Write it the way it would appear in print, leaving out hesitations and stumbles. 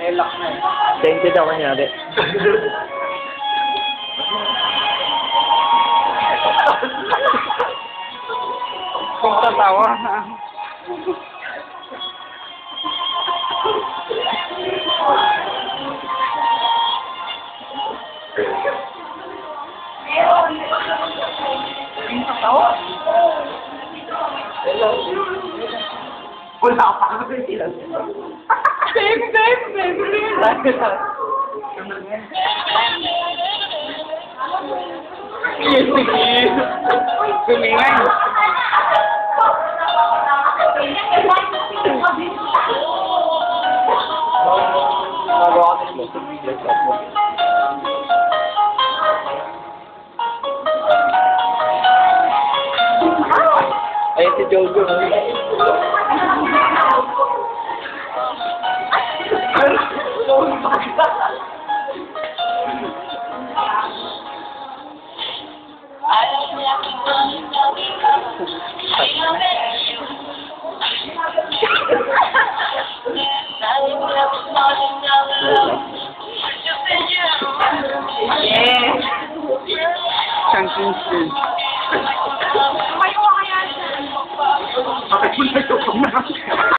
Lock na eh. Thank you daw kanyari. Kung tatawa. Wala pa ako sila. Babe. Kumingay. Ay, si Jojo. Yeah. Championship. May